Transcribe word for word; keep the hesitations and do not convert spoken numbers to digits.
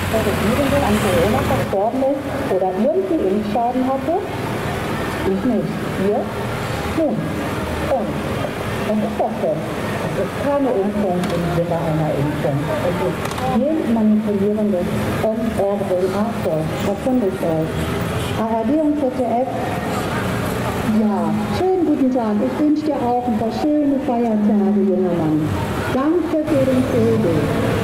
der Regierende an Corona verstorben ist oder irgendwie Impfschaden hatte? Ich nicht. Ihr? Nun. Und? Was ist das denn? Es ist keine Impfung im Sinne einer Impfung. Es ist genmanipulierendes M R N A-Zeug. Was finde ich euch? A R D und Z D F. Ja, schönen guten Tag. Ich wünsche dir auch ein paar schöne Feiertage, junger Mann. Danke für den Vögel.